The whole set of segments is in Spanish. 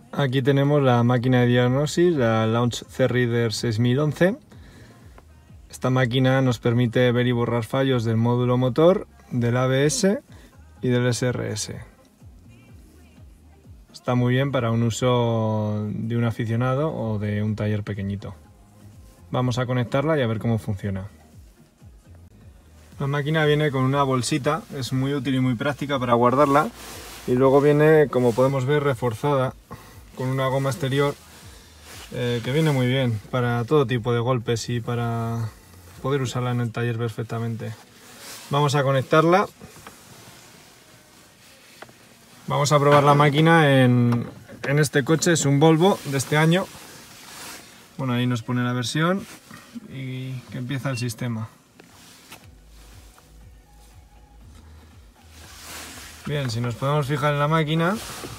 Aquí tenemos la máquina de diagnosis, la Launch C-Reader 6011. Esta máquina nos permite ver y borrar fallos del módulo motor, del ABS y del SRS. Está muy bien para un uso de un aficionado o de un taller pequeñito. Vamos a conectarla y a ver cómo funciona. La máquina viene con una bolsita, es muy útil y muy práctica para guardarla, y luego viene, como podemos ver, reforzada con una goma exterior que viene muy bien para todo tipo de golpes y para poder usarla en el taller perfectamente. Vamos a conectarla. Vamos a probar la máquina en este coche, es un Volvo de este año. Bueno, ahí nos pone la versión y que empieza el sistema. Bien, si nos podemos fijar en la máquina,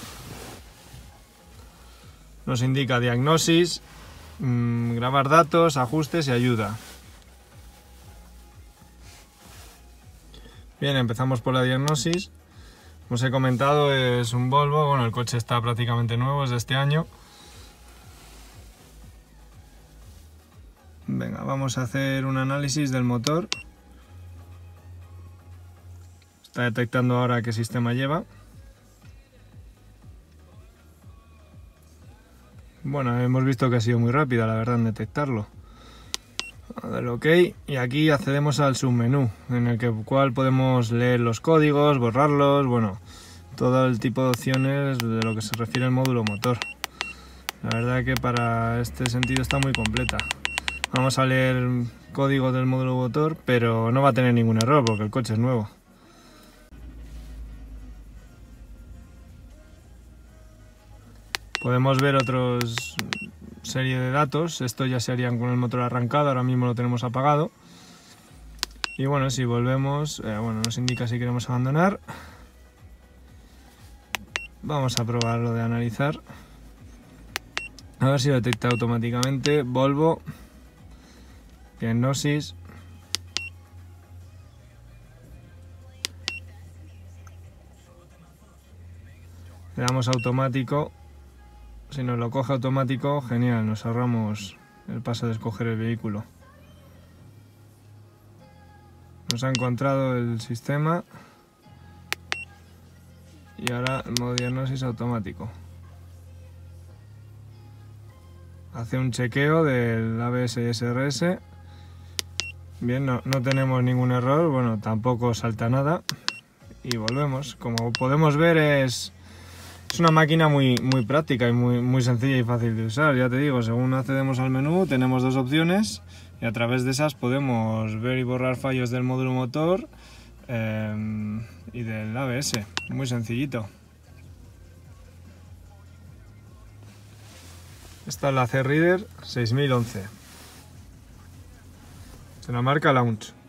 nos indica diagnosis, grabar datos, ajustes y ayuda. Bien, empezamos por la diagnosis. Como os he comentado, es un Volvo, bueno, el coche está prácticamente nuevo, es de este año. Venga, vamos a hacer un análisis del motor. Está detectando ahora qué sistema lleva. Bueno, hemos visto que ha sido muy rápida, la verdad, en detectarlo. A ver, OK, y aquí accedemos al submenú, en el cual podemos leer los códigos, borrarlos, bueno, todo el tipo de opciones de lo que se refiere al módulo motor. La verdad que para este sentido está muy completa. Vamos a leer código del módulo motor, pero no va a tener ningún error porque el coche es nuevo. Podemos ver otros serie de datos, esto ya se harían con el motor arrancado, ahora mismo lo tenemos apagado. Y bueno, si volvemos, bueno, nos indica si queremos abandonar. Vamos a probar lo de analizar. A ver si lo detecta automáticamente. Volvo. Diagnosis. Le damos automático. Si nos lo coge automático, genial, nos ahorramos el paso de escoger el vehículo. Nos ha encontrado el sistema y ahora el modo diagnosis automático. Hace un chequeo del ABS y SRS. Bien, no tenemos ningún error, bueno, tampoco salta nada. Y volvemos. Como podemos ver, es una máquina muy práctica y muy sencilla y fácil de usar. Ya te digo, según accedemos al menú tenemos dos opciones y a través de esas podemos ver y borrar fallos del módulo motor y del ABS. Muy sencillito. Esta es la C-Reader 6011. Se la marca Launch.